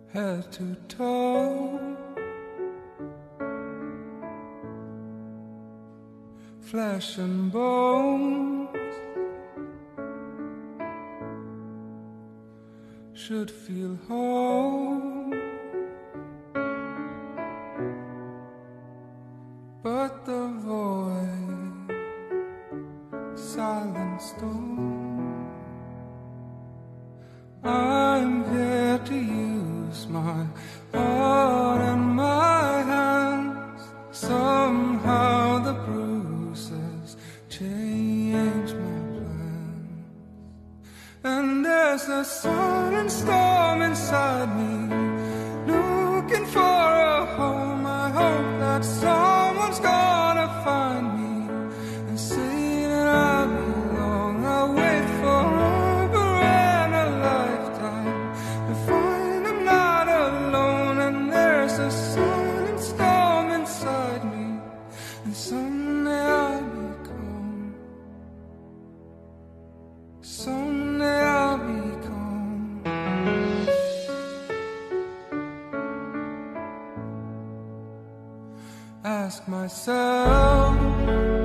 head to toe, flesh and bones should feel whole, but the void, silent stone. I'm here to use my heart and my hands. Somehow the bruises change my plans. And there's a silent storm inside me, looking for a home. I hope that someone's gonna find me and say that I belong. I'll wait forever and a lifetime to find I'm not alone. And there's a silent storm inside me, and someday I'll be calm. Someday I'll be calm. Ask myself,